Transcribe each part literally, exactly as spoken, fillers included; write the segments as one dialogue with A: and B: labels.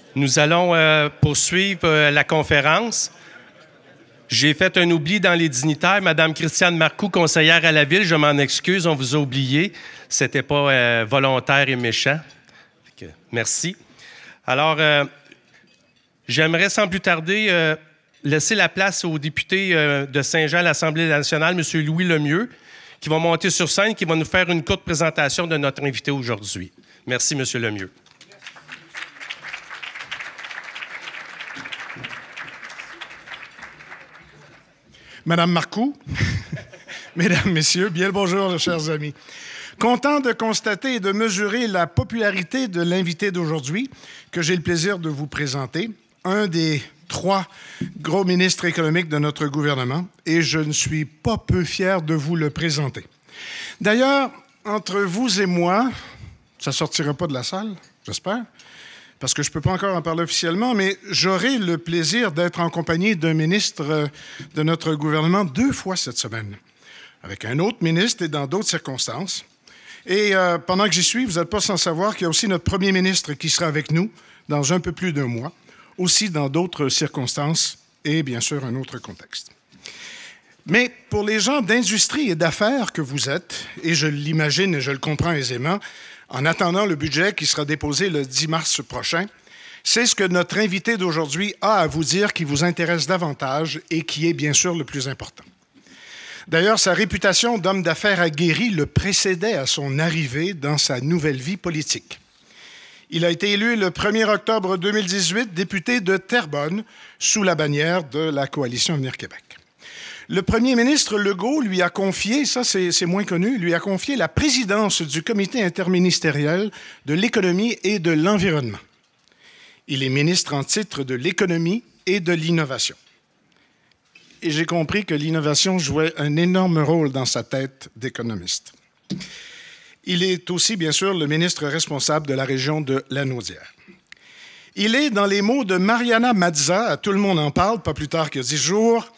A: Nous allons euh, poursuivre euh, la conférence. J'ai fait un oubli dans les dignitaires. Madame Christiane Marcoux, conseillère à la Ville, je m'en excuse, on vous a oublié. C'était pas euh, volontaire et méchant. Que, merci. Alors, euh, j'aimerais sans plus tarder euh, laisser la place au député euh, de Saint-Jean à l'Assemblée nationale, M. Louis Lemieux, qui va monter sur scène, qui va nous faire une courte présentation de notre invité aujourd'hui. Merci, M. Lemieux.
B: Madame Marcoux, Mesdames, Messieurs, bien le bonjour, chers amis. Content de constater et de mesurer la popularité de l'invité d'aujourd'hui que j'ai le plaisir de vous présenter, un des trois gros ministres économiques de notre gouvernement, et je ne suis pas peu fier de vous le présenter. D'ailleurs, entre vous et moi, ça ne sortira pas de la salle, j'espère, parce que je ne peux pas encore en parler officiellement, mais j'aurai le plaisir d'être en compagnie d'un ministre de notre gouvernement deux fois cette semaine, avec un autre ministre et dans d'autres circonstances. Et euh, pendant que j'y suis, vous n'êtes pas sans savoir qu'il y a aussi notre premier ministre qui sera avec nous dans un peu plus d'un mois, aussi dans d'autres circonstances et bien sûr un autre contexte. Mais pour les gens d'industrie et d'affaires que vous êtes, et je l'imagine et je le comprends aisément, en attendant le budget qui sera déposé le dix mars prochain, c'est ce que notre invité d'aujourd'hui a à vous dire qui vous intéresse davantage et qui est bien sûr le plus important. D'ailleurs, sa réputation d'homme d'affaires aguerri le précédait à son arrivée dans sa nouvelle vie politique. Il a été élu le premier octobre deux mille dix-huit député de Terrebonne sous la bannière de la Coalition Avenir Québec. Le premier ministre Legault lui a confié, ça c'est moins connu, lui a confié la présidence du comité interministériel de l'économie et de l'environnement. Il est ministre en titre de l'économie et de l'innovation. Et j'ai compris que l'innovation jouait un énorme rôle dans sa tête d'économiste. Il est aussi, bien sûr, le ministre responsable de la région de Lanaudière. Il est, dans les mots de Mariana Mazza, à Tout le monde en parle, pas plus tard que dix jours,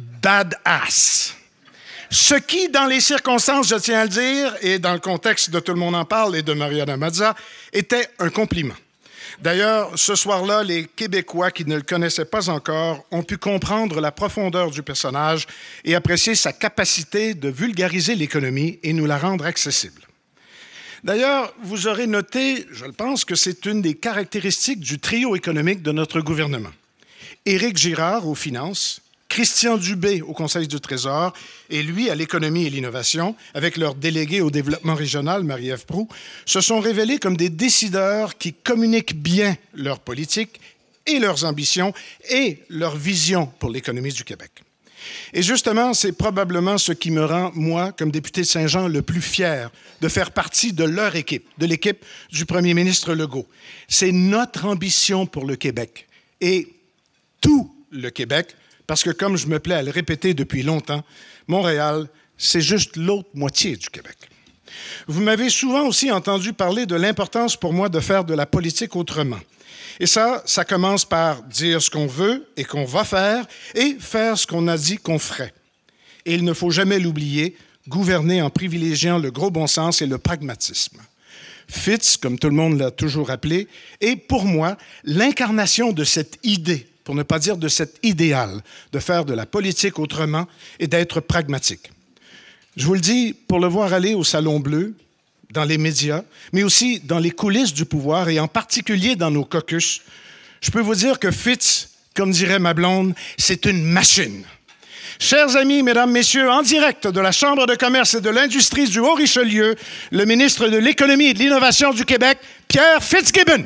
B: badass. Ce qui, dans les circonstances, je tiens à le dire, et dans le contexte de Tout le monde en parle et de Mariana Mazza, était un compliment. D'ailleurs, ce soir-là, les Québécois qui ne le connaissaient pas encore ont pu comprendre la profondeur du personnage et apprécier sa capacité de vulgariser l'économie et nous la rendre accessible. D'ailleurs, vous aurez noté, je le pense, que c'est une des caractéristiques du trio économique de notre gouvernement. Éric Girard aux finances, Christian Dubé au Conseil du Trésor et lui à l'économie et l'innovation, avec leur délégué au développement régional, Marie-Ève Proulx, se sont révélés comme des décideurs qui communiquent bien leur politique et leurs ambitions et leur vision pour l'économie du Québec. Et justement, c'est probablement ce qui me rend, moi, comme député de Saint-Jean, le plus fier de faire partie de leur équipe, de l'équipe du premier ministre Legault. C'est notre ambition pour le Québec et tout le Québec, parce que, comme je me plais à le répéter depuis longtemps, Montréal, c'est juste l'autre moitié du Québec. Vous m'avez souvent aussi entendu parler de l'importance pour moi de faire de la politique autrement. Et ça, ça commence par dire ce qu'on veut et qu'on va faire et faire ce qu'on a dit qu'on ferait. Et il ne faut jamais l'oublier, gouverner en privilégiant le gros bon sens et le pragmatisme. Fitz, comme tout le monde l'a toujours appelé, est pour moi l'incarnation de cette idée, pour ne pas dire de cet idéal, de faire de la politique autrement et d'être pragmatique. Je vous le dis, pour le voir aller au Salon Bleu, dans les médias, mais aussi dans les coulisses du pouvoir et en particulier dans nos caucus, je peux vous dire que Fitz, comme dirait ma blonde, c'est une machine. Chers amis, mesdames, messieurs, en direct de la Chambre de commerce et de l'industrie du Haut-Richelieu, le ministre de l'Économie et de l'Innovation du Québec, Pierre Fitzgibbon.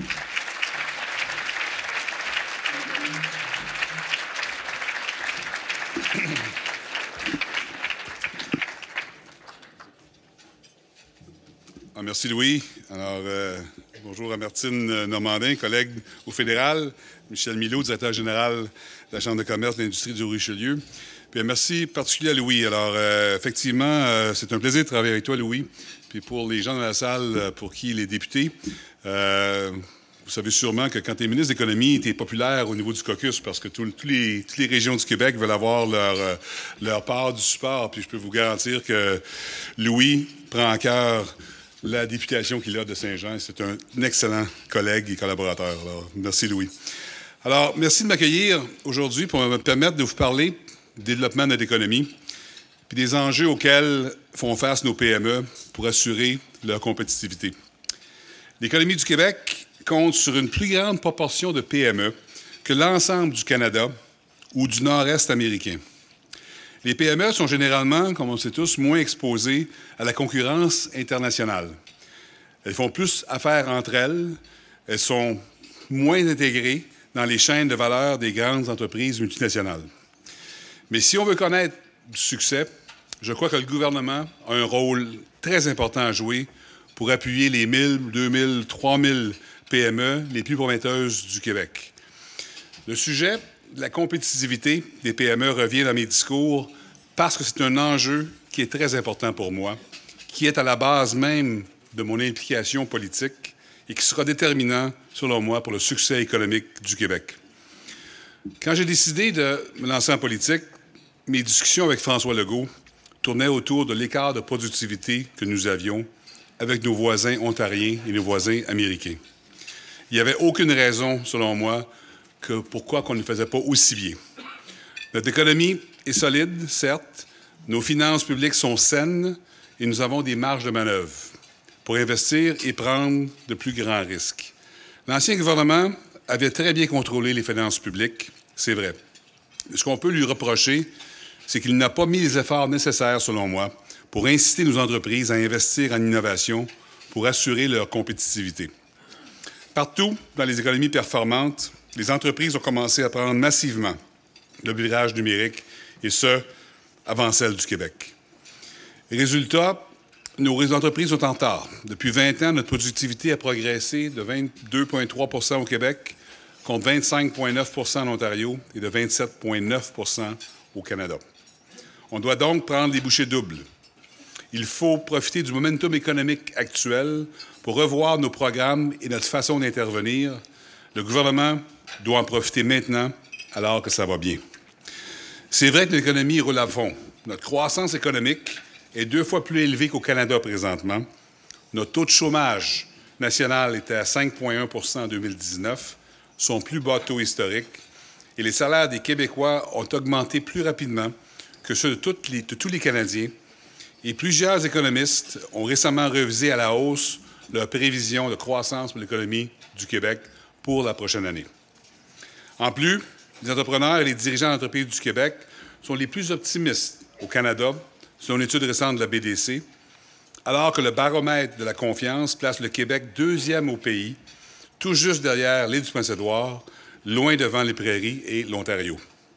C: Ah, merci Louis. Alors, euh, bonjour à Martine Normandin, collègue au fédéral, Michel Milot, directeur général de la Chambre de commerce et de l'industrie du Haut-Richelieu. Puis un merci particulier à Louis. Alors, euh, effectivement, euh, c'est un plaisir de travailler avec toi, Louis. Puis pour les gens dans la salle, pour qui il est député, euh, vous savez sûrement que quand tu es ministre de l'Économie, tu es populaire au niveau du caucus parce que tout, tout les, toutes les régions du Québec veulent avoir leur, euh, leur part du support. Puis je peux vous garantir que Louis prend en cœur la députation qu'il a de Saint-Jean. C'est un excellent collègue et collaborateur. Alors, merci, Louis. Alors, merci de m'accueillir aujourd'hui pour me permettre de vous parler du développement de notre économie et des enjeux auxquels font face nos P M E pour assurer leur compétitivité. L'économie du Québec compte sur une plus grande proportion de P M E que l'ensemble du Canada ou du Nord-Est américain. Les P M E sont généralement, comme on le sait tous, moins exposées à la concurrence internationale. Elles font plus affaire entre elles, elles sont moins intégrées dans les chaînes de valeur des grandes entreprises multinationales. Mais si on veut connaître du succès, je crois que le gouvernement a un rôle très important à jouer pour appuyer les mille, deux mille, trois mille P M E les plus prometteuses du Québec. Le sujet de la compétitivité des P M E revient dans mes discours parce que c'est un enjeu qui est très important pour moi, qui est à la base même de mon implication politique et qui sera déterminant, selon moi, pour le succès économique du Québec. Quand j'ai décidé de me lancer en politique, mes discussions avec François Legault tournaient autour de l'écart de productivité que nous avions avec nos voisins ontariens et nos voisins américains. Il n'y avait aucune raison, selon moi, que pourquoi on ne faisait pas aussi bien. Notre économie est solide, certes, nos finances publiques sont saines et nous avons des marges de manœuvre pour investir et prendre de plus grands risques. L'ancien gouvernement avait très bien contrôlé les finances publiques, c'est vrai. Ce qu'on peut lui reprocher, c'est qu'il n'a pas mis les efforts nécessaires, selon moi, pour inciter nos entreprises à investir en innovation pour assurer leur compétitivité. Partout dans les économies performantes, les entreprises ont commencé à prendre massivement le virage numérique, et ce, avant celle du Québec. Résultat, nos entreprises sont en retard. Depuis vingt ans, notre productivité a progressé de vingt-deux virgule trois pour cent au Québec, contre vingt-cinq virgule neuf pour cent en Ontario et de vingt-sept virgule neuf pour cent au Canada. On doit donc prendre des bouchées doubles. Il faut profiter du momentum économique actuel pour revoir nos programmes et notre façon d'intervenir. Le gouvernement doit en profiter maintenant, alors que ça va bien. C'est vrai que l'économie roule à fond. Notre croissance économique est deux fois plus élevée qu'au Canada présentement. Notre taux de chômage national était à cinq virgule un pour cent en deux mille dix-neuf, son plus bas taux historique, et les salaires des Québécois ont augmenté plus rapidement que ceux de, toutes les, de tous les Canadiens, et plusieurs économistes ont récemment révisé à la hausse leurs prévisions de croissance pour l'économie du Québec pour la prochaine année. En plus, les entrepreneurs et les dirigeants d'entreprises du Québec sont les plus optimistes au Canada, selon une étude récente de la B D C, alors que le baromètre de la confiance place le Québec deuxième au pays, tout juste derrière l'île du Prince-Édouard, loin devant les Prairies et l'Ontario.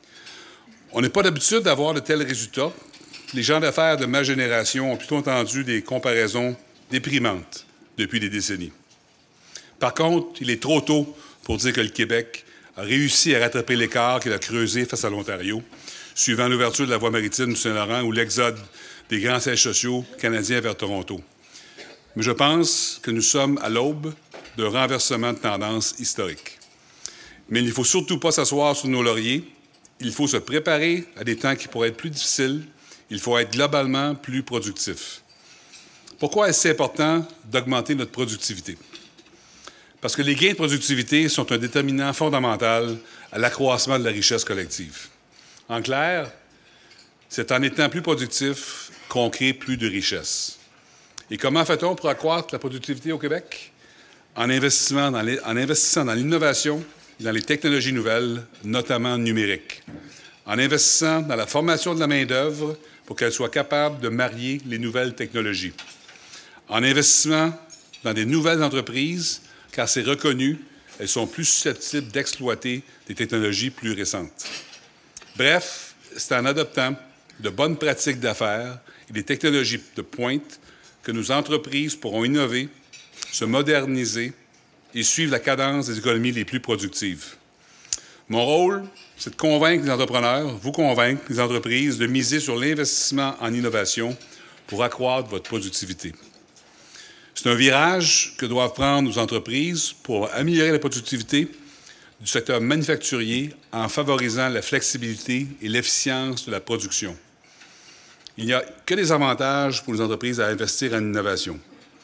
C: On n'est pas d'habitude d'avoir de tels résultats. Les gens d'affaires de ma génération ont plutôt entendu des comparaisons déprimantes depuis des décennies. Par contre, il est trop tôt pour dire que le Québec a réussi à rattraper l'écart qu'il a creusé face à l'Ontario, suivant l'ouverture de la voie maritime du Saint-Laurent ou l'exode des grands sièges sociaux canadiens vers Toronto. Mais je pense que nous sommes à l'aube d'un renversement de tendance historique. Mais il ne faut surtout pas s'asseoir sur nos lauriers. Il faut se préparer à des temps qui pourraient être plus difficiles. Il faut être globalement plus productif. Pourquoi est-ce important d'augmenter notre productivité? Parce que les gains de productivité sont un déterminant fondamental à l'accroissement de la richesse collective. En clair, c'est en étant plus productif qu'on crée plus de richesse. Et comment fait-on pour accroître la productivité au Québec? En investissant dans les, en investissant dans l'innovation et dans les technologies nouvelles, notamment numériques. En investissant dans la formation de la main-d'œuvre pour qu'elle soit capable de marier les nouvelles technologies. En investissant dans des nouvelles entreprises, car c'est reconnu, elles sont plus susceptibles d'exploiter des technologies plus récentes. Bref, c'est en adoptant de bonnes pratiques d'affaires et des technologies de pointe que nos entreprises pourront innover, se moderniser et suivre la cadence des économies les plus productives. Mon rôle, c'est de convaincre les entrepreneurs, vous convaincre les entreprises de miser sur l'investissement en innovation pour accroître votre productivité. C'est un virage que doivent prendre nos entreprises pour améliorer la productivité du secteur manufacturier en favorisant la flexibilité et l'efficience de la production. Il n'y a que des avantages pour les entreprises à investir en innovation.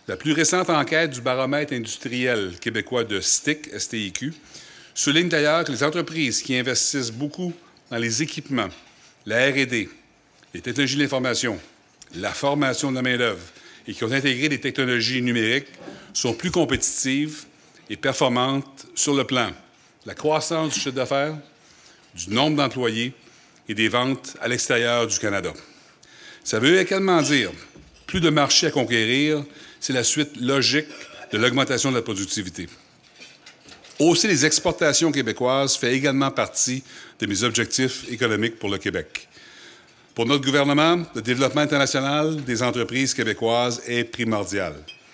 C: La plus récente enquête du baromètre industriel québécois de S T I C, S T I Q, souligne d'ailleurs que les entreprises qui investissent beaucoup dans les équipements, la R et D, les technologies de l'information, la formation de la main-d'œuvre et qui ont intégré des technologies numériques sont plus compétitives et performantes sur le plan de la croissance du chiffre d'affaires, du nombre d'employés et des ventes à l'extérieur du Canada. Ça veut également dire plus de marchés à conquérir, c'est la suite logique de l'augmentation de la productivité. Hausser les exportations québécoises fait également partie de mes objectifs économiques pour le Québec. Pour notre gouvernement, le développement international des entreprises québécoises est primordial.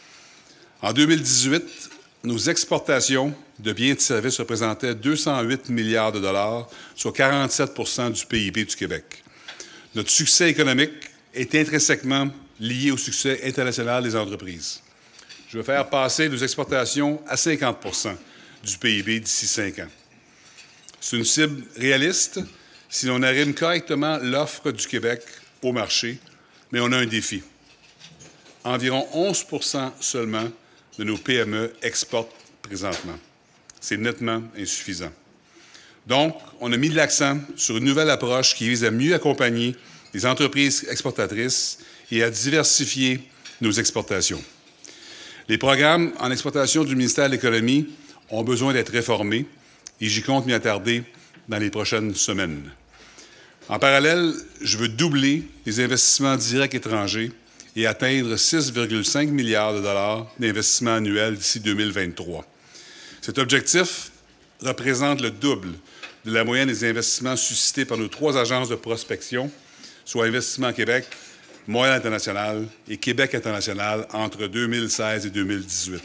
C: En deux mille dix-huit, nos exportations de biens et de services représentaient deux cent huit milliards de dollars, soit quarante-sept pour cent du P I B du Québec. Notre succès économique est intrinsèquement lié au succès international des entreprises. Je veux faire passer nos exportations à cinquante pour cent du P I B d'ici cinq ans. C'est une cible réaliste si l'on arrime correctement l'offre du Québec au marché, mais on a un défi. Environ onze pour cent seulement de nos P M E exportent présentement. C'est nettement insuffisant. Donc, on a mis de l'accent sur une nouvelle approche qui vise à mieux accompagner les entreprises exportatrices et à diversifier nos exportations. Les programmes en exportation du ministère de l'Économie ont besoin d'être réformés et j'y compte m'y attarder dans les prochaines semaines. En parallèle, je veux doubler les investissements directs étrangers et atteindre six virgule cinq milliards de dollars d'investissements annuels d'ici deux mille vingt-trois. Cet objectif représente le double de la moyenne des investissements suscités par nos trois agences de prospection, soit Investissement Québec, Montréal International et Québec International entre deux mille seize et deux mille dix-huit.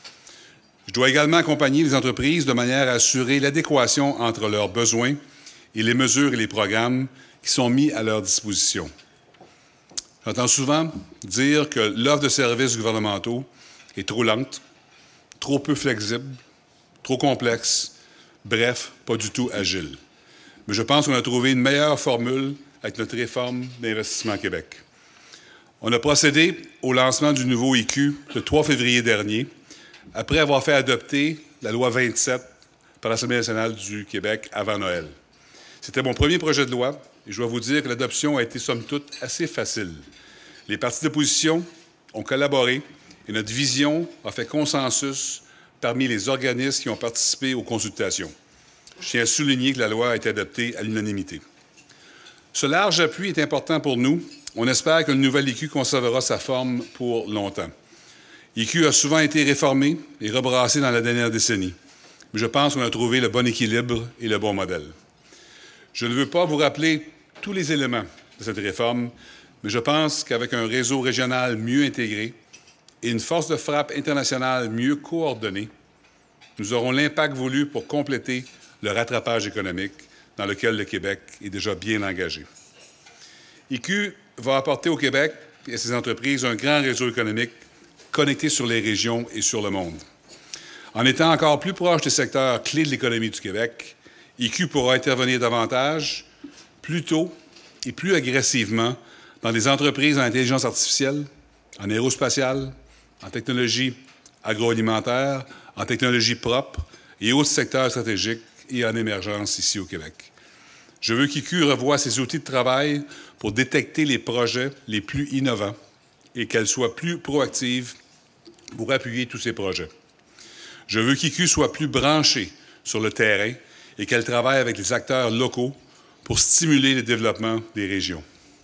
C: Je dois également accompagner les entreprises de manière à assurer l'adéquation entre leurs besoins et les mesures et les programmes qui sont mis à leur disposition. J'entends souvent dire que l'offre de services gouvernementaux est trop lente, trop peu flexible, trop complexe, bref, pas du tout agile. Mais je pense qu'on a trouvé une meilleure formule avec notre réforme d'Investissement Québec. On a procédé au lancement du nouveau I Q le trois février dernier, après avoir fait adopter la loi vingt-sept par l'Assemblée nationale du Québec avant Noël. C'était mon premier projet de loi et je dois vous dire que l'adoption a été, somme toute, assez facile. Les partis d'opposition ont collaboré et notre vision a fait consensus parmi les organismes qui ont participé aux consultations. Je tiens à souligner que la loi a été adoptée à l'unanimité. Ce large appui est important pour nous. On espère que le nouvel I Q conservera sa forme pour longtemps. I Q a souvent été réformé et rebrassé dans la dernière décennie, mais je pense qu'on a trouvé le bon équilibre et le bon modèle. Je ne veux pas vous rappeler tous les éléments de cette réforme, mais je pense qu'avec un réseau régional mieux intégré et une force de frappe internationale mieux coordonnée, nous aurons l'impact voulu pour compléter le rattrapage économique dans lequel le Québec est déjà bien engagé. I Q va apporter au Québec et à ses entreprises un grand réseau économique connecté sur les régions et sur le monde. En étant encore plus proche des secteurs clés de l'économie du Québec, I Q pourra intervenir davantage, plus tôt et plus agressivement dans des entreprises en intelligence artificielle, en aérospatiale, en technologie agroalimentaire, en technologie propre et autres secteurs stratégiques et en émergence ici au Québec. Je veux qu'I Q revoie ses outils de travail pour détecter les projets les plus innovants et qu'elle soit plus proactive pour appuyer tous ces projets. Je veux qu'I Q soit plus branchée sur le terrain et qu'elle travaille avec les acteurs locaux pour stimuler le développement des régions.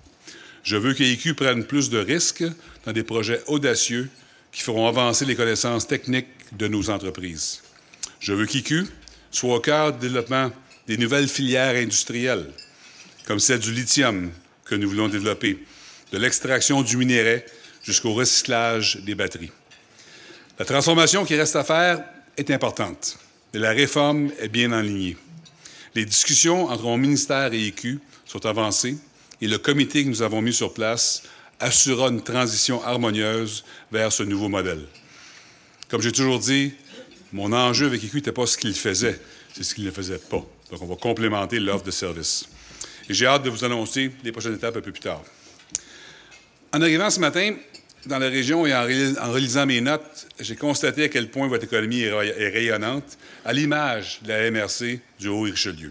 C: Je veux que I Q prenne plus de risques dans des projets audacieux qui feront avancer les connaissances techniques de nos entreprises. Je veux qu'I Q soit au cœur du développement des nouvelles filières industrielles, comme celle du lithium que nous voulons développer, de l'extraction du minerai jusqu'au recyclage des batteries. La transformation qui reste à faire est importante, mais la réforme est bien enlignée. Les discussions entre mon ministère et I Q sont avancées et le comité que nous avons mis sur place assurera une transition harmonieuse vers ce nouveau modèle. Comme j'ai toujours dit, mon enjeu avec I Q n'était pas ce qu'il faisait, c'est ce qu'il ne faisait pas. Donc, on va complémenter l'offre de service. Et j'ai hâte de vous annoncer les prochaines étapes un peu plus tard. En arrivant ce matin, dans la région et en, rélis en relisant mes notes, j'ai constaté à quel point votre économie est, est rayonnante, à l'image de la M R C du Haut-Richelieu.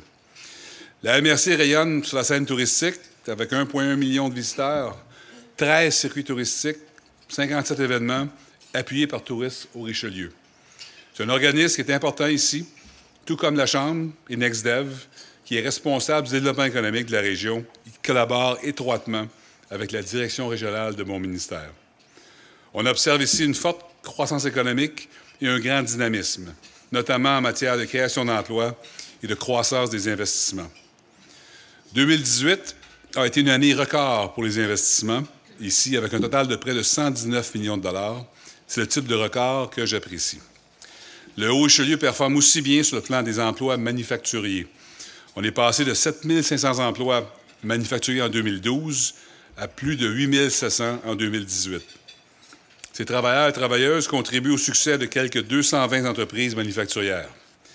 C: La M R C rayonne sur la scène touristique avec un virgule un million de visiteurs, treize circuits touristiques, cinquante-sept événements appuyés par Tourisme au Richelieu. C'est un organisme qui est important ici, tout comme la Chambre et NextDev, qui est responsable du développement économique de la région et qui collabore étroitement avec la direction régionale de mon ministère. On observe ici une forte croissance économique et un grand dynamisme, notamment en matière de création d'emplois et de croissance des investissements. deux mille dix-huit a été une année record pour les investissements, ici avec un total de près de cent dix-neuf millions de dollars. C'est le type de record que j'apprécie. Le Haut-Richelieu performe aussi bien sur le plan des emplois manufacturiers. On est passé de sept mille cinq cents emplois manufacturiers en deux mille douze à plus de huit mille sept cents en deux mille dix-huit. Ces travailleurs et travailleuses contribuent au succès de quelques deux cent vingt entreprises manufacturières.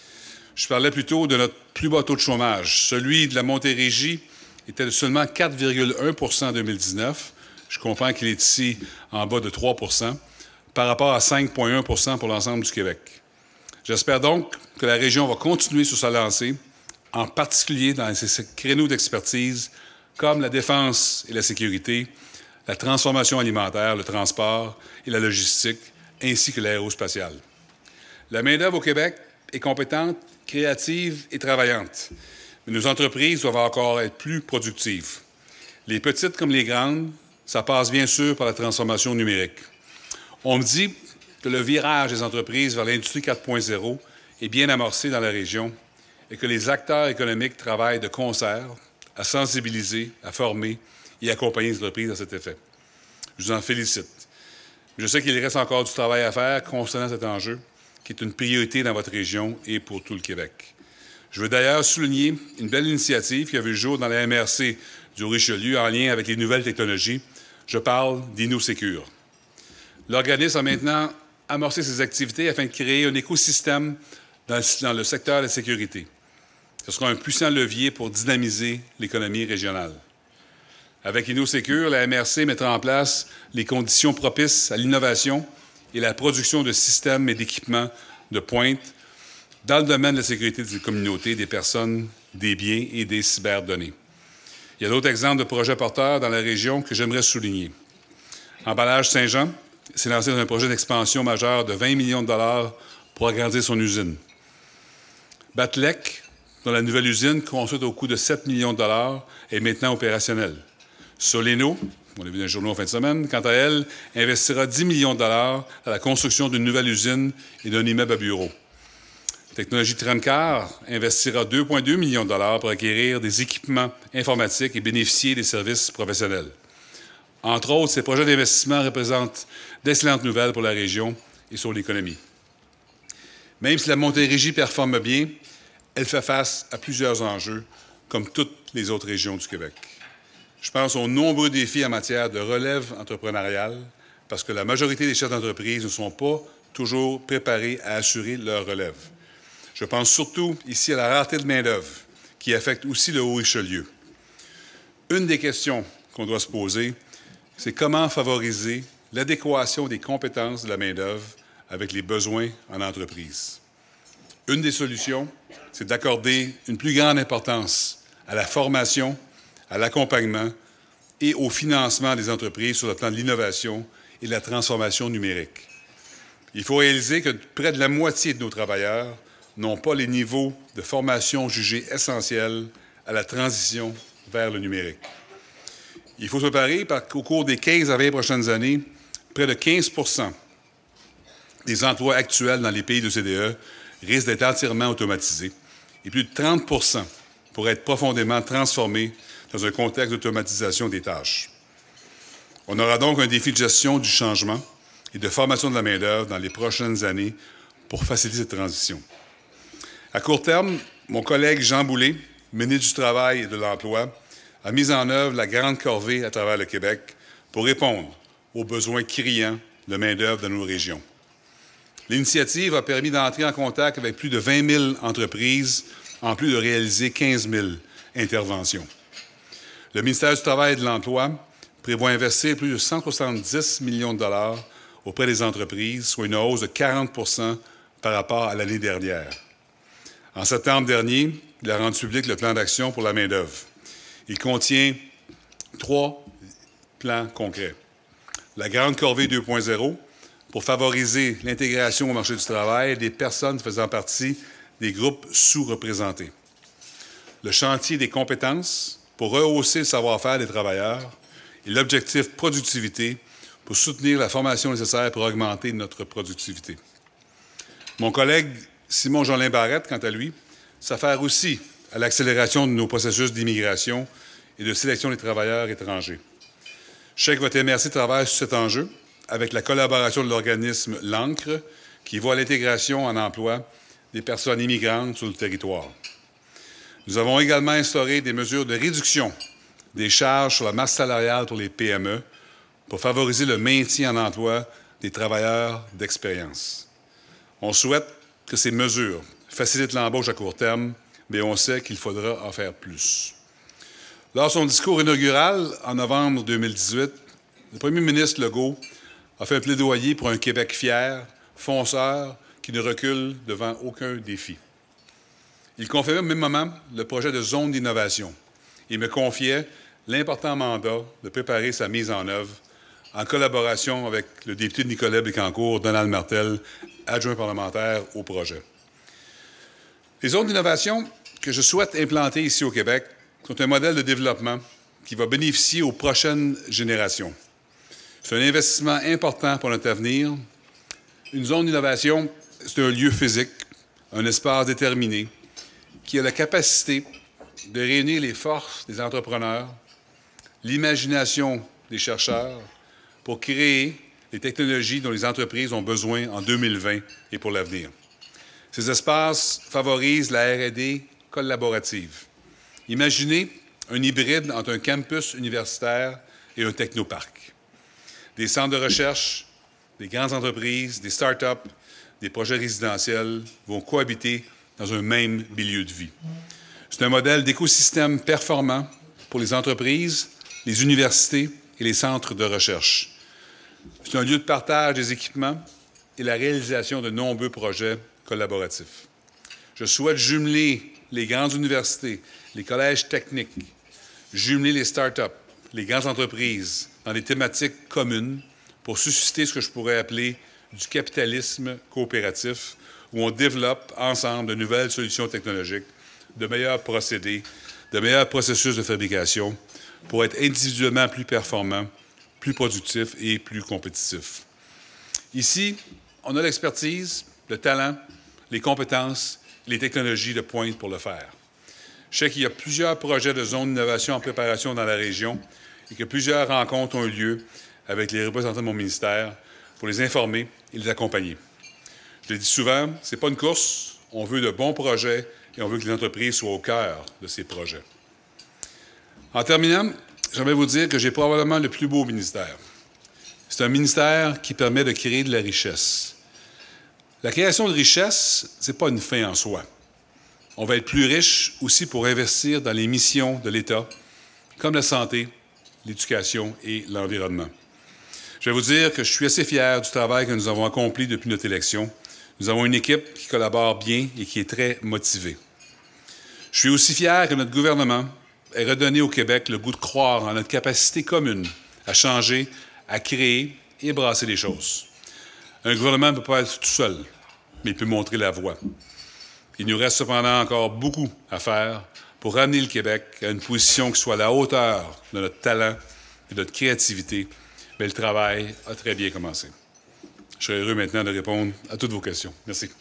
C: Je parlais plutôt de notre plus bas taux de chômage. Celui de la Montérégie était de seulement quatre virgule un pour cent en deux mille dix-neuf. Je comprends qu'il est ici en bas de trois pour cent, par rapport à cinq virgule un pour cent pour l'ensemble du Québec. J'espère donc que la région va continuer sur sa lancée, en particulier dans ces créneaux d'expertise comme la défense et la sécurité, la transformation alimentaire, le transport et la logistique, ainsi que l'aérospatiale. La main-d'œuvre au Québec est compétente, créative et travaillante, mais nos entreprises doivent encore être plus productives. Les petites comme les grandes, ça passe bien sûr par la transformation numérique. On me dit que le virage des entreprises vers l'industrie quatre point zéro est bien amorcé dans la région et que les acteurs économiques travaillent de concert à sensibiliser, à former et accompagner les entreprises à cet effet. Je vous en félicite. Je sais qu'il reste encore du travail à faire concernant cet enjeu, qui est une priorité dans votre région et pour tout le Québec. Je veux d'ailleurs souligner une belle initiative qui a vu le jour dans la M R C du Richelieu en lien avec les nouvelles technologies. Je parle d'InnoSecure. L'organisme a maintenant amorcé ses activités afin de créer un écosystème dans le, dans le secteur de la sécurité. Ce sera un puissant levier pour dynamiser l'économie régionale. Avec InnoSecure, la M R C mettra en place les conditions propices à l'innovation et la production de systèmes et d'équipements de pointe dans le domaine de la sécurité des communautés, des personnes, des biens et des cyberdonnées. Il y a d'autres exemples de projets porteurs dans la région que j'aimerais souligner. Emballage Saint-Jean s'est lancé dans un projet d'expansion majeur de vingt millions de dollars pour agrandir son usine. Batlec, dont la nouvelle usine, construite au coût de sept millions de dollars, est maintenant opérationnelle. Soleno, on l'a vu dans les journaux en fin de semaine, quant à elle, investira dix millions de dollars à la construction d'une nouvelle usine et d'un immeuble à bureaux. Technologie Trencar investira deux virgule deux millions de dollars pour acquérir des équipements informatiques et bénéficier des services professionnels. Entre autres, ces projets d'investissement représentent d'excellentes nouvelles pour la région et sur l'économie. Même si la Montérégie performe bien, elle fait face à plusieurs enjeux, comme toutes les autres régions du Québec. Je pense aux nombreux défis en matière de relève entrepreneuriale, parce que la majorité des chefs d'entreprise ne sont pas toujours préparés à assurer leur relève. Je pense surtout ici à la rareté de main-d'œuvre, qui affecte aussi le Haut-Richelieu. Une des questions qu'on doit se poser, c'est comment favoriser l'adéquation des compétences de la main-d'œuvre avec les besoins en entreprise. Une des solutions, c'est d'accorder une plus grande importance à la formation, à l'accompagnement et au financement des entreprises sur le plan de l'innovation et de la transformation numérique. Il faut réaliser que près de la moitié de nos travailleurs n'ont pas les niveaux de formation jugés essentiels à la transition vers le numérique. Il faut se préparer qu'au cours des quinze à vingt prochaines années, près de quinze pour cent des emplois actuels dans les pays de l'O C D E risquent d'être entièrement automatisés et plus de trente pour cent pourraient être profondément transformés dans un contexte d'automatisation des tâches. On aura donc un défi de gestion du changement et de formation de la main-d'œuvre dans les prochaines années pour faciliter cette transition. À court terme, mon collègue Jean Boulet, ministre du Travail et de l'Emploi, a mis en œuvre la grande corvée à travers le Québec pour répondre aux besoins criants de main-d'œuvre dans nos régions. L'initiative a permis d'entrer en contact avec plus de vingt mille entreprises, en plus de réaliser quinze mille interventions. Le ministère du Travail et de l'Emploi prévoit investir plus de cent soixante-dix millions de dollars auprès des entreprises, soit une hausse de quarante pour cent par rapport à l'année dernière. En septembre dernier, il a rendu public le plan d'action pour la main-d'œuvre. Il contient trois plans concrets. La Grande Corvée deux point zéro, pour favoriser l'intégration au marché du travail des personnes faisant partie des groupes sous-représentés. Le chantier des compétences, pour rehausser le savoir-faire des travailleurs. Et l'objectif productivité, pour soutenir la formation nécessaire pour augmenter notre productivité. Mon collègue Simon-Jolin Barrette, quant à lui, s'affaire aussi à l'accélération de nos processus d'immigration et de sélection des travailleurs étrangers. Je sais que votre M R C travaille sur cet enjeu avec la collaboration de l'organisme l'ANCRE, qui voit l'intégration en emploi des personnes immigrantes sur le territoire. Nous avons également instauré des mesures de réduction des charges sur la masse salariale pour les P M E pour favoriser le maintien en emploi des travailleurs d'expérience. On souhaite que ces mesures facilitent l'embauche à court terme, mais on sait qu'il faudra en faire plus. Lors de son discours inaugural en novembre deux mille dix-huit, le premier ministre Legault a fait un plaidoyer pour un Québec fier, fonceur, qui ne recule devant aucun défi. Il confiait au même moment le projet de zone d'innovation et me confiait l'important mandat de préparer sa mise en œuvre en collaboration avec le député de Nicolet-Bécancour, Donald Martel, adjoint parlementaire au projet. Les zones d'innovation que je souhaite implanter ici au Québec sont un modèle de développement qui va bénéficier aux prochaines générations. C'est un investissement important pour notre avenir. Une zone d'innovation, c'est un lieu physique, un espace déterminé, qui a la capacité de réunir les forces des entrepreneurs, l'imagination des chercheurs, pour créer les technologies dont les entreprises ont besoin en deux mille vingt et pour l'avenir. Ces espaces favorisent la R et D collaborative. Imaginez un hybride entre un campus universitaire et un technoparc. Des centres de recherche, des grandes entreprises, des start-up, des projets résidentiels vont cohabiter dans un même milieu de vie. C'est un modèle d'écosystème performant pour les entreprises, les universités et les centres de recherche. C'est un lieu de partage des équipements et la réalisation de nombreux projets collaboratifs. Je souhaite jumeler les grandes universités, les collèges techniques, jumeler les start-up, les grandes entreprises dans des thématiques communes pour susciter ce que je pourrais appeler du capitalisme coopératif, où on développe ensemble de nouvelles solutions technologiques, de meilleurs procédés, de meilleurs processus de fabrication pour être individuellement plus performants, plus productifs et plus compétitifs. Ici, on a l'expertise, le talent, les compétences, les technologies de pointe pour le faire. Je sais qu'il y a plusieurs projets de zones d'innovation en préparation dans la région et que plusieurs rencontres ont eu lieu avec les représentants de mon ministère pour les informer et les accompagner. Je le dis souvent, ce n'est pas une course, on veut de bons projets et on veut que les entreprises soient au cœur de ces projets. En terminant, j'aimerais vous dire que j'ai probablement le plus beau ministère. C'est un ministère qui permet de créer de la richesse. La création de richesse, ce n'est pas une fin en soi. On va être plus riche aussi pour investir dans les missions de l'État, comme la santé, l'éducation et l'environnement. Je vais vous dire que je suis assez fier du travail que nous avons accompli depuis notre élection. Nous avons une équipe qui collabore bien et qui est très motivée. Je suis aussi fier que notre gouvernement ait redonné au Québec le goût de croire en notre capacité commune à changer, à créer et brasser les choses. Un gouvernement ne peut pas être tout seul, mais il peut montrer la voie. Il nous reste cependant encore beaucoup à faire pour ramener le Québec à une position qui soit à la hauteur de notre talent et de notre créativité, mais le travail a très bien commencé. Je serai heureux maintenant de répondre à toutes vos questions. Merci.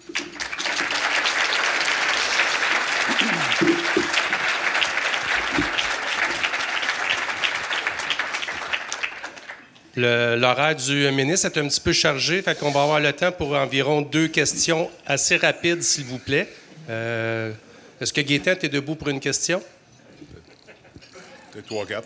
A: L'horaire du ministre est un petit peu chargé, fait qu'on va avoir le temps pour environ deux questions assez rapides, s'il vous plaît. Euh, Est-ce que Gaétan, tu es debout pour une question?
C: Peut-être trois, quatre.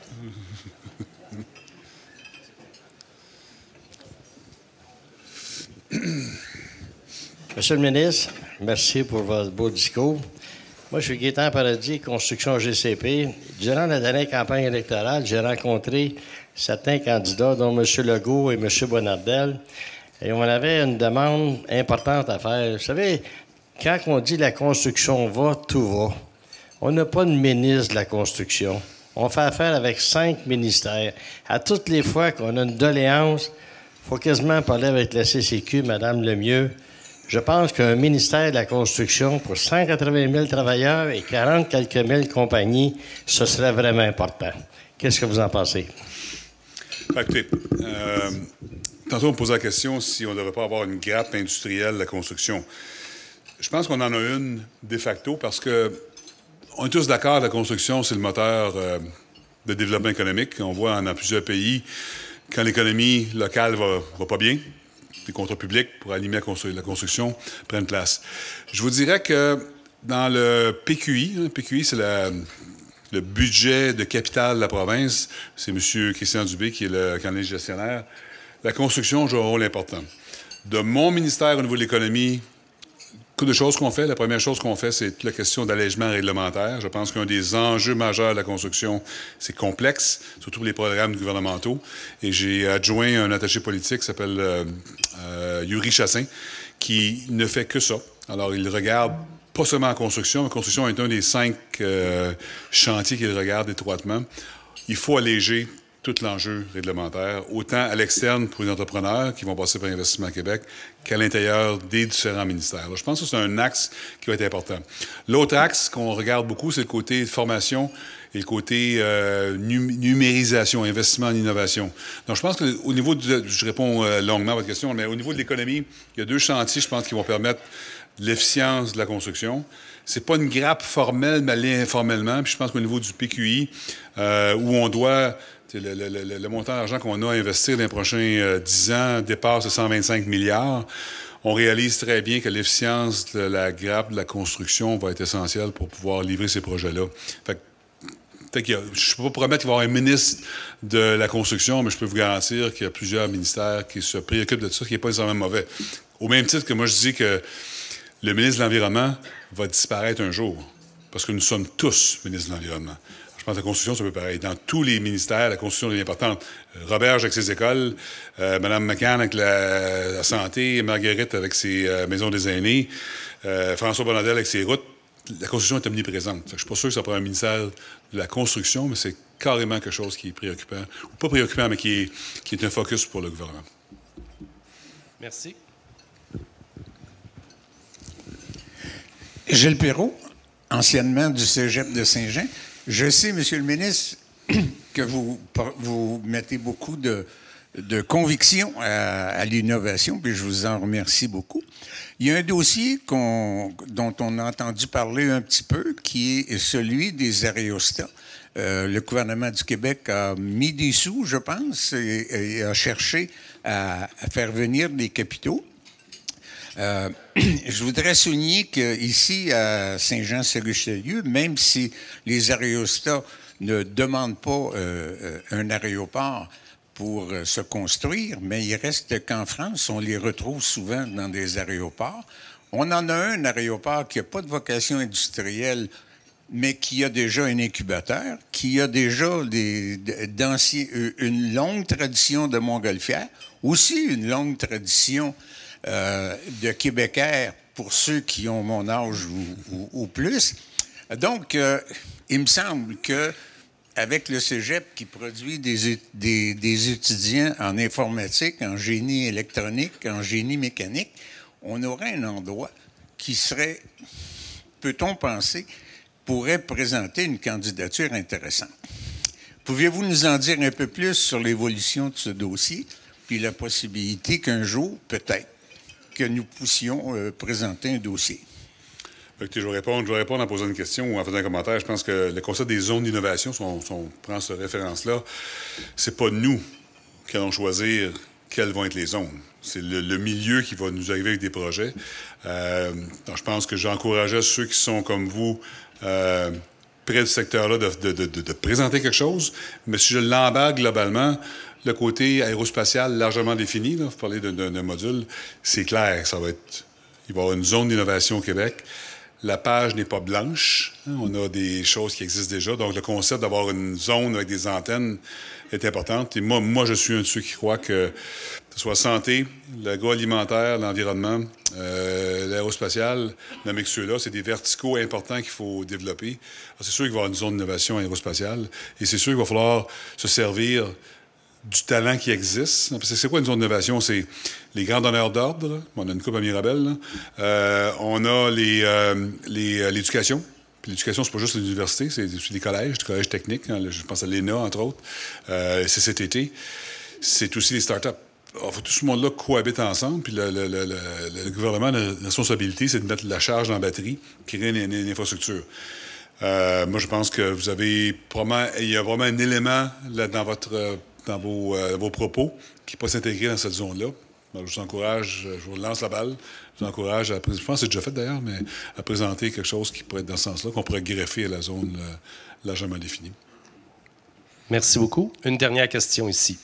D: Monsieur le ministre, merci pour votre beau discours. Moi, je suis Gaétan Paradis, Construction G C P. Durant la dernière campagne électorale, j'ai rencontré certains candidats, dont M. Legault et M. Bonnardel. Et on avait une demande importante à faire. Vous savez, quand on dit la construction va, tout va. On n'a pas de ministre de la construction. On fait affaire avec cinq ministères. À toutes les fois qu'on a une doléance, il faut quasiment parler avec la C C Q, Mme Lemieux. Je pense qu'un ministère de la construction pour cent quatre-vingt mille travailleurs et quarante quelques mille compagnies, ce serait vraiment important. Qu'est-ce que vous en pensez?
C: Écoutez, euh, tantôt on me posait la question si on ne devrait pas avoir une grappe industrielle de la construction. Je pense qu'on en a une de facto parce que on est tous d'accord, la construction, c'est le moteur euh, de développement économique. On voit dans plusieurs pays, quand l'économie locale va, va pas bien, des contrats publics pour animer la, constru- la construction prennent place. Je vous dirais que dans le P Q I, le P Q I, c'est la, le budget de capital de la province, c'est M. Christian Dubé qui est le candidat gestionnaire, la construction joue un rôle important. De mon ministère au niveau de l'économie, beaucoup de choses qu'on fait. La première chose qu'on fait, c'est toute la question d'allègement réglementaire. Je pense qu'un des enjeux majeurs de la construction, c'est complexe, surtout pour les programmes gouvernementaux. Et j'ai adjoint un attaché politique qui s'appelle euh, euh, Yuri Chassin, qui ne fait que ça. Alors, il regarde pas seulement la construction, la construction est un des cinq euh, chantiers qu'il regarde étroitement. Il faut alléger tout l'enjeu réglementaire, autant à l'externe pour les entrepreneurs qui vont passer par Investissement Québec qu'à l'intérieur des différents ministères. Alors, je pense que c'est un axe qui va être important. L'autre axe qu'on regarde beaucoup, c'est le côté formation et le côté euh, num- numérisation, investissement en innovation. Donc, je pense qu'au niveau, de, je réponds euh, longuement à votre question, mais au niveau de l'économie, il y a deux chantiers, je pense, qui vont permettre l'efficience de la construction. C'est pas une grappe formelle, mais elle l'est informellement. Puis je pense qu'au niveau du P Q I, euh, où on doit... Le, le, le, le montant d'argent qu'on a à investir dans les prochains euh, dix ans dépasse cent vingt-cinq milliards. On réalise très bien que l'efficience de la grappe de la construction va être essentielle pour pouvoir livrer ces projets-là. Fait que, peut-être qu'il y a, je ne peux pas promettre qu'il va y avoir un ministre de la construction, mais je peux vous garantir qu'il y a plusieurs ministères qui se préoccupent de ça, qui n'est pas nécessairement mauvais. Au même titre que moi, je dis que le ministre de l'Environnement va disparaître un jour, parce que nous sommes tous ministres de l'Environnement. Je pense que la construction, c'est un peu pareil. Dans tous les ministères, la construction est importante. Roberge avec ses écoles, euh, Mme McCann avec la, la santé, Marguerite avec ses euh, maisons des aînés, euh, François Bonnardel avec ses routes. La construction est omniprésente. Je ne suis pas sûr que ça prend un ministère de la construction, mais c'est carrément quelque chose qui est préoccupant. Ou pas préoccupant, mais qui est, qui est un focus pour le gouvernement.
A: Merci.
E: Gilles Perrault, anciennement du Cégep de Saint-Jean. Je sais, Monsieur le ministre, que vous, vous mettez beaucoup de, de conviction à, à l'innovation, puis je vous en remercie beaucoup. Il y a un dossier qu'on, dont on a entendu parler un petit peu, qui est celui des aérostats. Euh, le gouvernement du Québec a mis des sous, je pense, et, et a cherché à, à faire venir des capitaux. Euh, je voudrais souligner qu'ici, à Saint-Jean-sur-Richelieu, même si les aérostats ne demandent pas euh, un aéroport pour euh, se construire, mais il reste qu'en France, on les retrouve souvent dans des aéroports. On en a un, un aéroport qui n'a pas de vocation industrielle, mais qui a déjà un incubateur, qui a déjà des, d'anciens, une longue tradition de montgolfière, aussi une longue tradition Euh, de Québécois pour ceux qui ont mon âge ou, ou, ou plus. Donc, euh, il me semble que avec le Cégep qui produit des, des, des étudiants en informatique, en génie électronique, en génie mécanique, on aurait un endroit qui serait, peut-on penser, pourrait présenter une candidature intéressante. Pouviez-vous nous en dire un peu plus sur l'évolution de ce dossier, puis la possibilité qu'un jour, peut-être, que nous puissions euh, présenter un dossier?
C: Écoutez, je vais répondre, je vais répondre en posant une question ou en faisant un commentaire. Je pense que le concept des zones d'innovation, si on, si on prend cette référence-là, c'est pas nous qui allons choisir quelles vont être les zones. C'est le, le milieu qui va nous arriver avec des projets. Euh, donc je pense que j'encourageais ceux qui sont comme vous euh, près du secteur-là de, de, de, de présenter quelque chose. Mais si je l'embarque globalement, le côté aérospatial largement défini, là, vous parlez d'un module, c'est clair, ça va être, il va y avoir une zone d'innovation au Québec. la page n'est pas blanche. Hein, on a des choses qui existent déjà. Donc, le concept d'avoir une zone avec des antennes est important. Et moi, moi, je suis un de ceux qui croient que, que ce soit santé, l'agroalimentaire, l'environnement, euh, l'aérospatial, nommez que ceux-là, c'est des verticaux importants qu'il faut développer. C'est sûr qu'il va y avoir une zone d'innovation aérospatiale et c'est sûr qu'il va falloir se servir du talent qui existe. Parce que c'est quoi une zone d'innovation? C'est les grands donneurs d'ordre. On a une coupe à Mirabel. Euh, on a les, euh, les, l'éducation. Puis l'éducation, c'est pas juste l'université, c'est les collèges, les collèges techniques. Hein, je pense à l'E N A, entre autres. Euh, C C T T. C'est aussi les startups. Alors, faut tout ce monde-là cohabite ensemble. Puis le, le, le, le, le gouvernement, la responsabilité, c'est de mettre la charge dans la batterie, créer une, une, une infrastructure. Euh, moi, je pense que vous avez probablement, il y a vraiment un élément là, dans votre dans vos, euh, vos propos, qui ne peut pas s'intégrer dans cette zone-là. Alors, je vous encourage, je vous lance la balle, je vous encourage à, je pense que c'est déjà fait d'ailleurs, mais à présenter quelque chose qui pourrait être dans ce sens-là, qu'on pourrait greffer à la zone euh, largement définie.
A: Merci beaucoup. Une dernière question ici.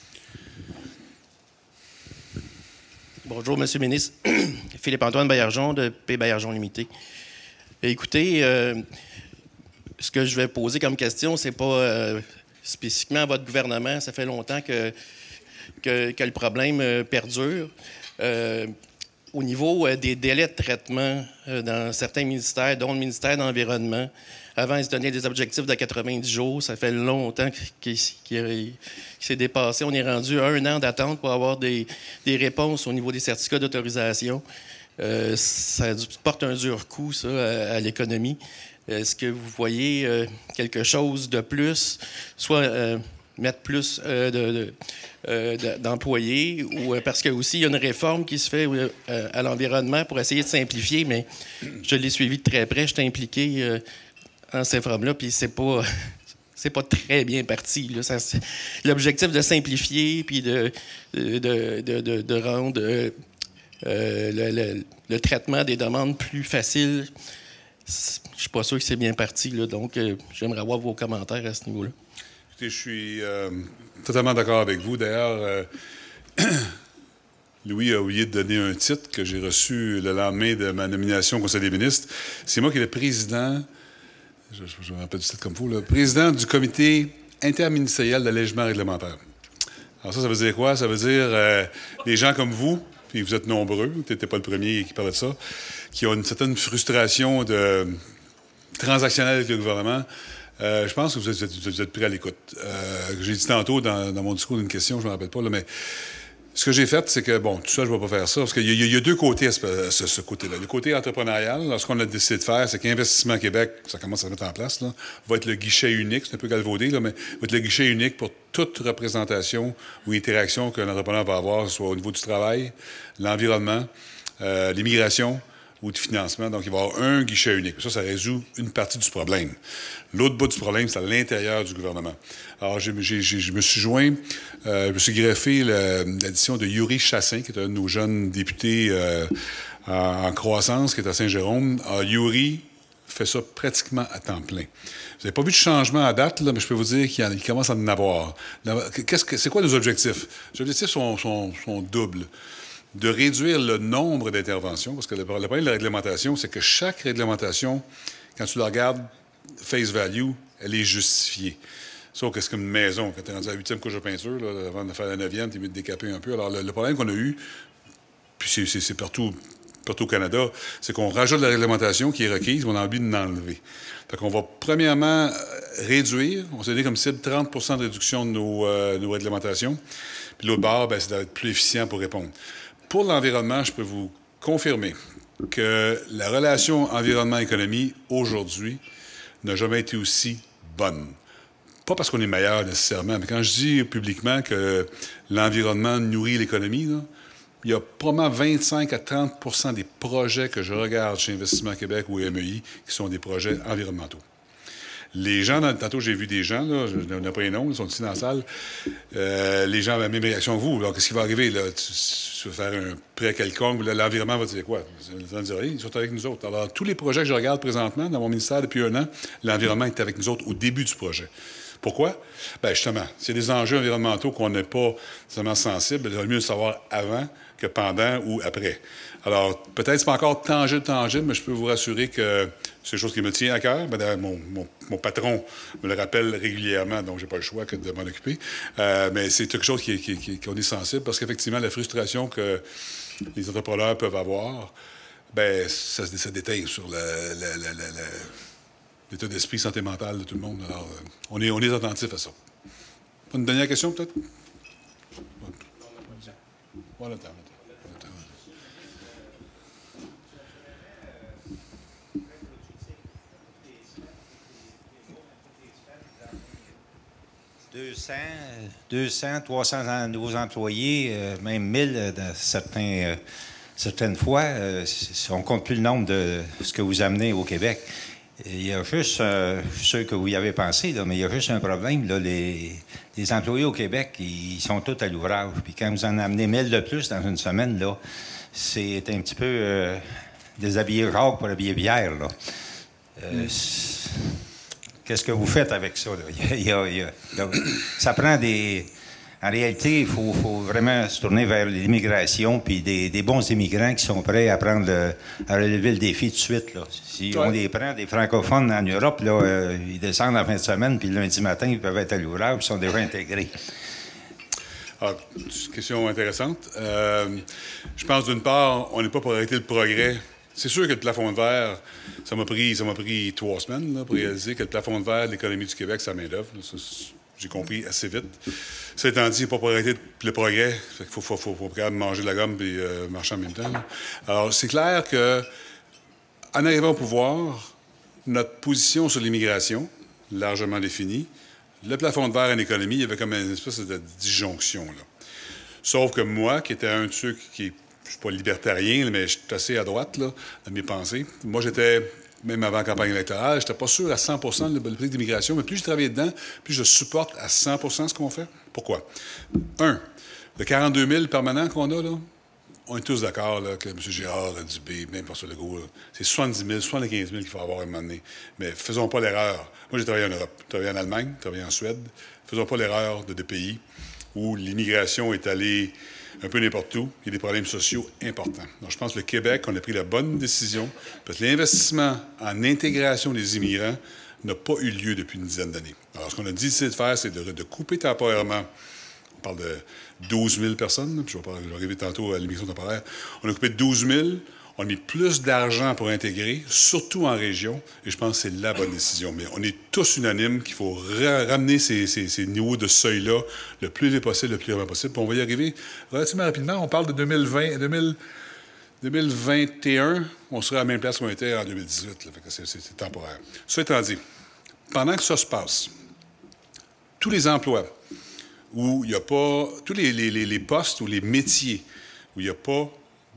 F: Bonjour, M. le ministre. Philippe-Antoine Baillargeon de P. Baillargeon Limité. Écoutez, euh, ce que je vais poser comme question, c'est pas... Euh, spécifiquement à votre gouvernement, ça fait longtemps que, que, que le problème euh, perdure. Euh, au niveau euh, des délais de traitement euh, dans certains ministères, dont le ministère de l'Environnement, avant, ils se donnaient des objectifs de quatre-vingt-dix jours. Ça fait longtemps qu'il, qu'il s'est dépassé. On est rendu à un an d'attente pour avoir des, des réponses au niveau des certificats d'autorisation. Euh, ça porte un dur coup, ça, à, à l'économie. Est-ce que vous voyez euh, quelque chose de plus, soit euh, mettre plus euh, de, de, euh, d'employés, ou euh, parce que aussi il y a une réforme qui se fait euh, à l'environnement pour essayer de simplifier, mais je l'ai suivi de très près, je suis impliqué euh, en ces réformes-là, puis c'est pas c'est pas très bien parti. Là. Ça, l'objectif de simplifier, puis de, de, de, de, de rendre euh, le, le, le traitement des demandes plus facile. Je suis pas sûr que c'est bien parti, là, donc euh, j'aimerais avoir vos commentaires à ce niveau-là.
C: Écoutez, je suis euh, totalement d'accord avec vous. D'ailleurs, euh, Louis a oublié de donner un titre que j'ai reçu le lendemain de ma nomination au Conseil des ministres. C'est moi qui est le président, je, je me rappelle du titre comme vous, le président du comité interministériel d'allègement réglementaire. Alors ça, ça veut dire quoi? Ça veut dire euh, les gens comme vous, puis vous êtes nombreux, vous n'étiez pas le premier qui parlait de ça, qui ont une certaine frustration de transactionnelle avec le gouvernement. Euh, je pense que vous êtes, vous êtes pris à l'écoute. Euh, j'ai dit tantôt dans, dans mon discours d'une question, je ne me rappelle pas, là, mais ce que j'ai fait, c'est que, bon, tout ça, je ne vais pas faire ça, parce qu'il y, y, y a deux côtés à ce, ce, ce côté-là. Le côté entrepreneurial, là, ce qu'on a décidé de faire, c'est qu'Investissement Québec, ça commence à se mettre en place, là, va être le guichet unique, c'est un peu galvaudé, là, mais va être le guichet unique pour toute représentation ou interaction qu'un entrepreneur va avoir, soit au niveau du travail, l'environnement, euh, l'immigration ou du financement. Donc, il va y avoir un guichet unique. Ça, ça résout une partie du problème. L'autre bout du problème, c'est à l'intérieur du gouvernement. Alors, j'ai, j'ai, j'ai, je me suis joint, euh, je me suis greffé le, l'addition de Yuri Chassin, qui est un de nos jeunes députés euh, en, en croissance, qui est à Saint-Jérôme. Alors, Yuri fait ça pratiquement à temps plein. Vous n'avez pas vu de changement à date, là, mais je peux vous dire qu'il, en, qu'il commence à en avoir. Qu'est-ce que, c'est quoi nos objectifs? Les objectifs sont, sont, sont doubles. De réduire le nombre d'interventions, parce que le, le problème de la réglementation, c'est que chaque réglementation, quand tu la regardes face value, elle est justifiée. Sauf que c'est comme une maison. Quand tu es rendu à la huitième couche de peinture, là, avant de faire la neuvième, tu es mieux de décaper un peu. Alors, le, le problème qu'on a eu, puis c'est, c'est, c'est partout, partout au Canada, c'est qu'on rajoute la réglementation qui est requise, mais on a envie de l'enlever. Fait qu'on va, premièrement, réduire. On s'est donné comme cible trente pour cent de réduction de nos, euh, nos réglementations. Puis l'autre barre, ben, c'est d'être plus efficient pour répondre. Pour l'environnement, je peux vous confirmer que la relation environnement-économie, aujourd'hui, n'a jamais été aussi bonne. Pas parce qu'on est meilleur nécessairement, mais quand je dis publiquement que l'environnement nourrit l'économie, là, il y a probablement vingt-cinq à trente pour cent des projets que je regarde chez Investissement Québec ou M E I qui sont des projets environnementaux. Les gens, dans, tantôt j'ai vu des gens, là, je n'ai pas les noms, ils sont ici dans la salle, euh, les gens ont la même réaction que vous. Alors, qu'est-ce qui va arriver? Là? Tu, tu vas faire un prêt quelconque, là, l'environnement va te dire quoi? Ils sont avec nous autres. Alors, tous les projets que je regarde présentement dans mon ministère depuis un an, l'environnement est avec nous autres au début du projet. Pourquoi? Bien, justement, s'il y a des enjeux environnementaux qu'on n'est pas seulement sensibles, il vaut mieux le savoir avant que pendant ou après. Alors, peut-être que ce n'est pas encore tangible, tangible, mais je peux vous rassurer que c'est quelque chose qui me tient à cœur. Ben, mon, mon, mon patron me le rappelle régulièrement, donc je n'ai pas le choix que de m'en occuper. Euh, mais c'est quelque chose qui, qui, qui, qu'on est sensible parce qu'effectivement, la frustration que les entrepreneurs peuvent avoir, ben, ça, ça déteint sur le, le, le, le, l'état d'esprit, santé mentale de tout le monde. Alors, euh, on est, on est attentif à ça. Une dernière question, peut-être? Voilà, attends, attends.
G: deux cents, trois cents nouveaux employés, euh, même mille euh, dans certains, euh, certaines fois. Euh, on ne compte plus le nombre de ce que vous amenez au Québec. Il y a juste, euh, ceux que vous y avez pensé, là, mais il y a juste un problème. Là, les, les employés au Québec, ils sont tous à l'ouvrage. Puis quand vous en amenez mille de plus dans une semaine, là, c'est un petit peu euh, déshabiller Jacques pour habiller Pierre. Là. Euh, Qu'est-ce que vous faites avec ça? Là? Il y a, il y a, il y a, ça prend des... En réalité, il faut, faut vraiment se tourner vers l'immigration puis des, des bons immigrants qui sont prêts à prendre le, à relever le défi tout de suite. Là. Si ouais. on les prend, des francophones en Europe, là, euh, ils descendent en fin de semaine, puis le lundi matin, ils peuvent être à l'ouvrage, ils sont déjà intégrés.
C: Ah, c'est une question intéressante. Euh, je pense, d'une part, on n'est pas pour arrêter le progrès. C'est sûr que le plafond de verre, ça m'a pris, ça m'a pris trois semaines là, pour réaliser que le plafond de verre de l'économie du Québec, c'est la main-d'œuvre. J'ai compris assez vite. Ça étant dit, il n'est pas pour arrêter le progrès. Il faut, faut, faut, faut quand même manger de la gomme et euh, marcher en même temps. Là. Alors, c'est clair que, en arrivant au pouvoir, notre position sur l'immigration, largement définie, le plafond de verre en économie, il y avait comme une espèce de disjonction. Là. Sauf que moi, qui étais un de ceux qui... Je ne suis pas libertarien, mais je suis assez à droite là, dans mes pensées. Moi, j'étais, même avant la campagne électorale, je n'étais pas sûr à cent pour cent de la politique d'immigration, mais plus je travaillais dedans, plus je supporte à cent pour cent ce qu'on fait. Pourquoi? Un, le quarante-deux mille permanents qu'on a, là, on est tous d'accord là, que M. Girard, Dubé, même François Legault, c'est soixante-dix mille, soixante-quinze mille qu'il faut avoir à un moment donné. Mais faisons pas l'erreur. Moi, j'ai travaillé en Europe, j'ai travaillé en Allemagne, j'ai travaillé en Suède. Faisons pas l'erreur de des pays où l'immigration est allée un peu n'importe où, il y a des problèmes sociaux importants. Donc, je pense que le Québec, on a pris la bonne décision, parce que l'investissement en intégration des immigrants n'a pas eu lieu depuis une dizaine d'années. Alors, ce qu'on a décidé de faire, c'est de, de couper temporairement, on parle de douze mille personnes, puis je vais, pas, je vais arriver tantôt à l'immigration temporaire, on a coupé douze mille, on a mis plus d'argent pour intégrer, surtout en région, et je pense que c'est la bonne décision. Mais on est tous unanimes qu'il faut ra ramener ces, ces, ces niveaux de seuil-là le plus vite possible, le plus rapidement possible. Puis on va y arriver relativement rapidement. On parle de deux mille vingt, deux mille, deux mille vingt et un, on sera à la même place qu'on était en deux mille dix-huit. C'est temporaire. Ça étant dit, pendant que ça se passe, tous les emplois où il n'y a pas, tous les, les, les, les postes ou les métiers où il n'y a pas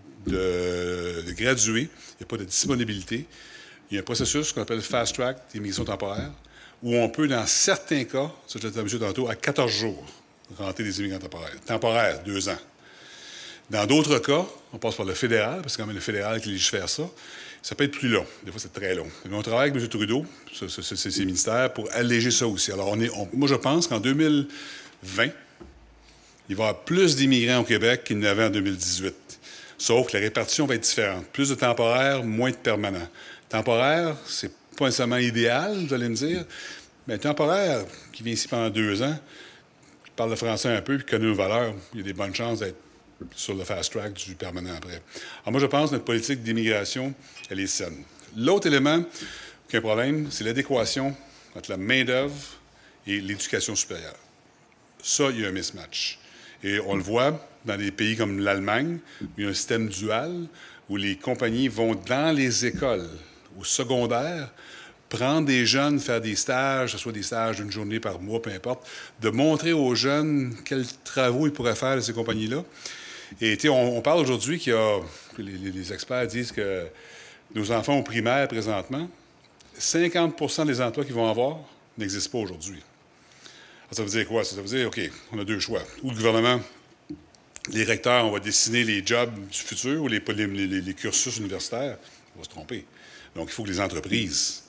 C: De, de gradués, il n'y a pas de disponibilité. Il y a un processus qu'on appelle le fast track d'immigration temporaire, où on peut, dans certains cas, ça je l'ai dit à M. tantôt, à quatorze jours, rentrer des immigrants temporaires. Temporaires, deux ans. Dans d'autres cas, on passe par le fédéral, parce que c'est quand même le fédéral qui légifère ça. Ça peut être plus long. Des fois, c'est très long. Mais on travaille avec M. Trudeau, ces ministères, pour alléger ça aussi. Alors, on est, on, moi, je pense qu'en deux mille vingt, il va y avoir plus d'immigrants au Québec qu'il n'y en avait en deux mille dix-huit. Sauf que la répartition va être différente. Plus de temporaires, moins de permanents. Temporaire, c'est pas nécessairement idéal, vous allez me dire, mais temporaire, qui vient ici pendant deux ans, qui parle le français un peu, puis connaît nos valeurs, il y a des bonnes chances d'être sur le fast track du permanent après. Alors moi, je pense que notre politique d'immigration, elle est saine. L'autre élément qui est un problème, c'est l'adéquation entre la main-d'œuvre et l'éducation supérieure. Ça, il y a un mismatch. Et on le voit dans des pays comme l'Allemagne, où il y a un système dual, où les compagnies vont dans les écoles, au secondaire, prendre des jeunes, faire des stages, que ce soit des stages d'une journée par mois, peu importe, de montrer aux jeunes quels travaux ils pourraient faire de ces compagnies-là. Et on, on parle aujourd'hui qu'il y a, les, les experts disent que nos enfants au primaire présentement, cinquante pour cent des emplois qu'ils vont avoir n'existent pas aujourd'hui. Ça veut dire quoi? Ça veut dire, OK, on a deux choix. Ou le gouvernement, les recteurs, on va dessiner les jobs du futur ou les, les, les, les cursus universitaires. On va se tromper. Donc, il faut que les entreprises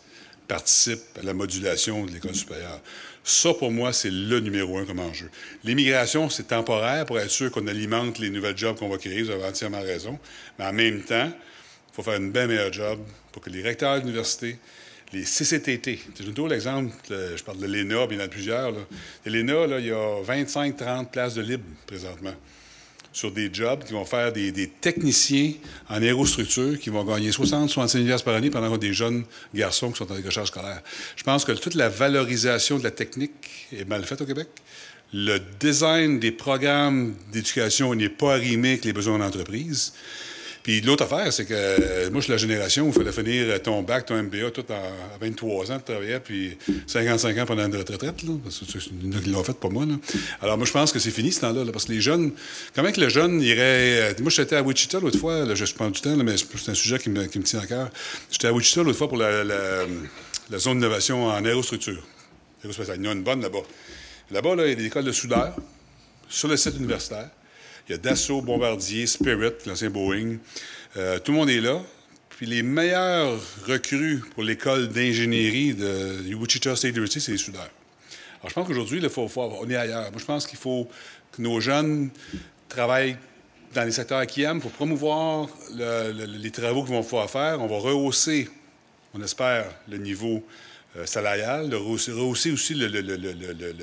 C: participent à la modulation de l'école supérieure. Ça, pour moi, c'est le numéro un comme enjeu. L'immigration, c'est temporaire pour être sûr qu'on alimente les nouvelles jobs qu'on va créer. Vous avez entièrement raison. Mais en même temps, il faut faire une bien meilleure job pour que les recteurs d'université, les C C T T, je donne toujours l'exemple, je parle de l'E N A, puis il y en a plusieurs. L'E N A, là, il y a vingt-cinq à trente places de libre présentement sur des jobs qui vont faire des, des techniciens en aérostructure qui vont gagner soixante à soixante-cinq mille dollars par année pendant qu'on a des jeunes garçons qui sont en décrochage scolaire. Je pense que toute la valorisation de la technique est mal faite au Québec. Le design des programmes d'éducation n'est pas arrimé avec les besoins de l'entreprise. Puis l'autre affaire, c'est que euh, moi, je suis la génération où il fallait finir ton bac, ton M B A, tout en, à vingt-trois ans de travailler, puis cinquante-cinq ans pendant une retraite, là, parce que c'est une qui l'ont fait, pas moi. Là. Alors moi, je pense que c'est fini ce temps-là, là, parce que les jeunes, comment que le jeune irait... Moi, j'étais à Wichita l'autre fois, là, je prends du temps, là, mais c'est un sujet qui me, qui me tient à cœur. J'étais à Wichita l'autre fois pour la, la, la zone d'innovation en aérostructure. Aérospatiale. Il y en a une bonne là-bas. Là-bas, là, il y a des écoles de soudeurs sur le site universitaire. Il y a Dassault, Bombardier, Spirit, l'ancien Boeing. Euh, tout le monde est là. Puis les meilleurs recrues pour l'école d'ingénierie de, du Wichita State University, c'est les soudeurs. Alors, je pense qu'aujourd'hui, il faut, faut, on est ailleurs. Moi, je pense qu'il faut que nos jeunes travaillent dans les secteurs qu'ils aiment pour promouvoir le, le, les travaux qu'ils vont pouvoir faire. On va rehausser, on espère, le niveau euh, salarial, le rehausser, rehausser aussi le, le, le, le, le, le,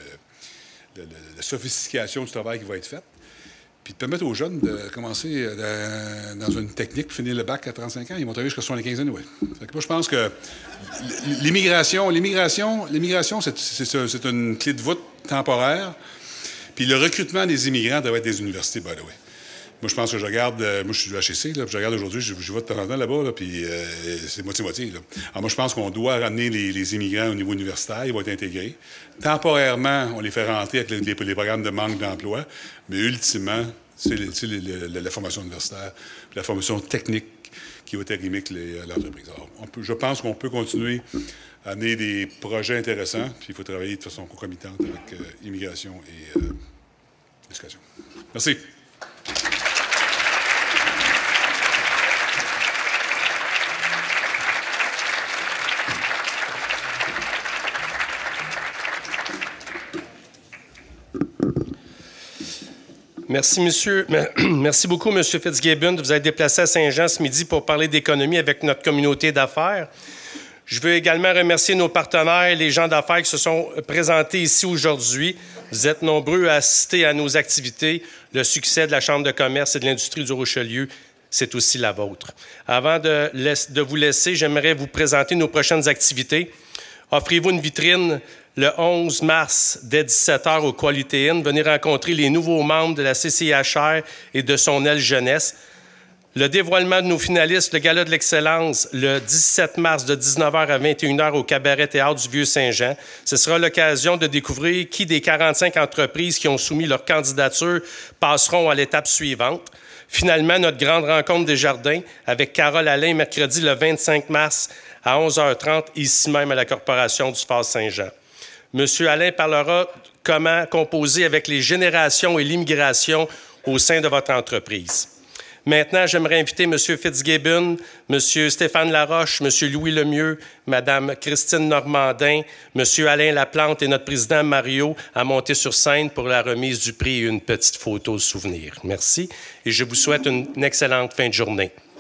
C: le, la sophistication du travail qui va être faite. Puis de permettre aux jeunes de commencer de, dans une technique, finir le bac à trente-cinq ans. Ils vont travailler jusqu'à soixante-quinze ans, oui. Fait que moi, je pense que l'immigration, l'immigration, l'immigration, c'est, c'est, c'est une clé de voûte temporaire. Puis le recrutement des immigrants doit être des universités, by the way. Moi, je pense que je regarde, moi, je suis du H E C, là, puis je regarde aujourd'hui, je, je vais de temps en temps là-bas, là, puis euh, c'est moitié-moitié. Là. Alors moi, je pense qu'on doit ramener les, les immigrants au niveau universitaire, ils vont être intégrés. Temporairement, on les fait rentrer avec les, les, les programmes de manque d'emploi, mais ultimement, c'est, le, c'est le, le, la formation universitaire, la formation technique qui va être arrimée avec les, l'entreprise. Alors, on peut, je pense qu'on peut continuer à amener des projets intéressants, puis il faut travailler de façon concomitante avec euh, immigration et euh, éducation. Merci.
A: Merci, monsieur. Merci beaucoup, M. Fitzgibbon, de vous être déplacé à Saint-Jean ce midi pour parler d'économie avec notre communauté d'affaires. Je veux également remercier nos partenaires, les gens d'affaires qui se sont présentés ici aujourd'hui. Vous êtes nombreux à assister à nos activités. Le succès de la Chambre de commerce et de l'industrie du Richelieu, c'est aussi la vôtre. Avant de, laisse, de vous laisser, j'aimerais vous présenter nos prochaines activités. Offrez-vous une vitrine le onze mars, dès dix-sept heures au Quality Inn. Venez rencontrer les nouveaux membres de la C C H R et de son aile jeunesse. Le dévoilement de nos finalistes, le Gala de l'excellence, le dix-sept mars, de dix-neuf heures à vingt et une heures au Cabaret Théâtre du Vieux-Saint-Jean. Ce sera l'occasion de découvrir qui des quarante-cinq entreprises qui ont soumis leur candidature passeront à l'étape suivante. Finalement, notre grande rencontre des jardins avec Carole Alain, mercredi le vingt-cinq mars à onze heures trente, ici même à la Corporation du Phase Saint-Jean. Monsieur Alain parlera comment composer avec les générations et l'immigration au sein de votre entreprise. Maintenant, j'aimerais inviter M. Fitzgibbon, M. Stéphane Laroche, M. Louis Lemieux, Mme Christine Normandin, M. Alain Laplante et notre président Mario à monter sur scène pour la remise du prix et une petite photo de souvenir. Merci et je vous souhaite une, une excellente fin de journée.